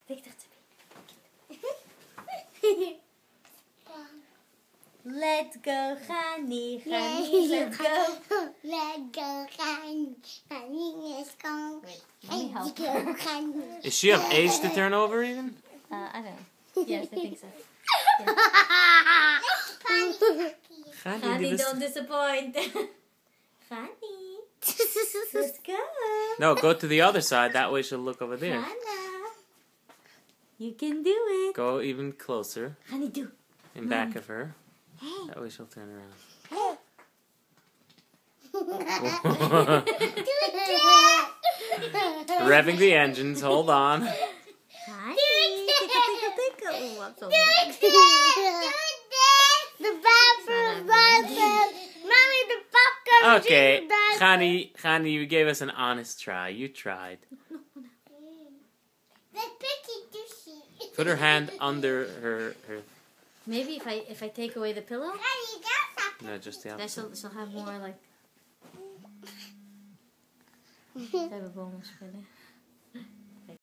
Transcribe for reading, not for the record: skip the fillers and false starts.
Let's go, Chany. Chany, let's go. Let's go, Chany. Chany, let's go. Wait, let me help her. Is she of age to turn over even? I don't know. Yes, I think so. Chany, don't disappoint. Chany, let's go. No, go to the other side. That way she'll look over there. Chana, you can do it. Go even closer. Chany, do. In back of her. That way she'll turn around. Revving the engines. Hold on. Chany, tickle. Oh, I'm so The bathroom. Mommy, the popcorn. Okay, Chany, you gave us an honest try. You tried. Put her hand under her. Maybe if I take away the pillow, No, just the then opposite. she'll have more like. I have a bonus for that.